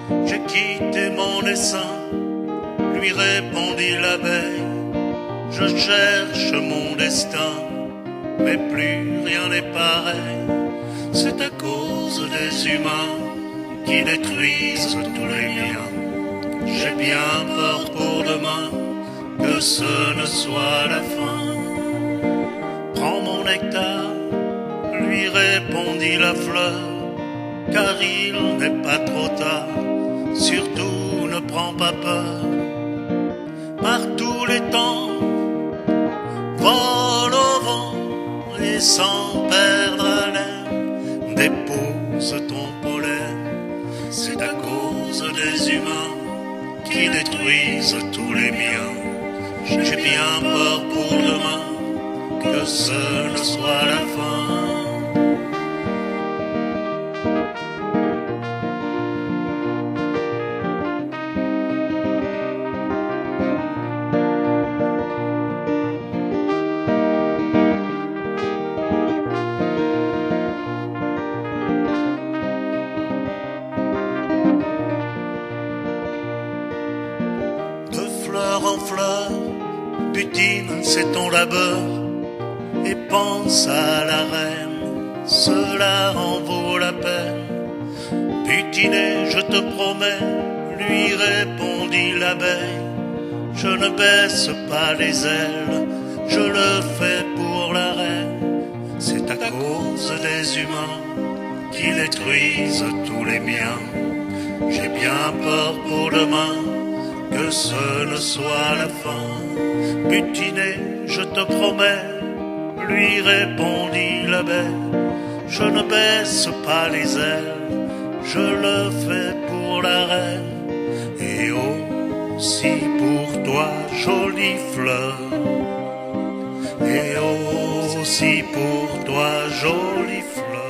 J'ai quitté mon essaim, lui répondit l'abeille. Je cherche mon destin, mais plus rien n'est pareil. C'est à cause des humains qui détruisent tous les liens. J'ai bien peur pour demain que ce ne soit la fin. Prends mon nectar, lui répondit la fleur, car il n'est pas trop tard. Surtout ne prends pas peur. Par tous les temps, vole au vent et sans perdre haleine, dépose ton pollen. C'est à cause des humains qui détruisent tous les miens. J'ai bien peur pour demain que ce ne soit la fin. En fleurs, butine, c'est ton labeur, et pense à la reine, cela en vaut la peine. Butiner, je te promets, lui répondit l'abeille, je ne baisse pas les ailes, je le fais pour la reine. C'est à cause des humains qui détruisent tous les miens. J'ai bien peur pour demain que ce ne soit la fin. Butiner, je te promets, lui répondit l'abeille, je ne baisse pas les ailes, je le fais pour la reine. Et aussi pour toi, jolie fleur, et aussi pour toi, jolie fleur.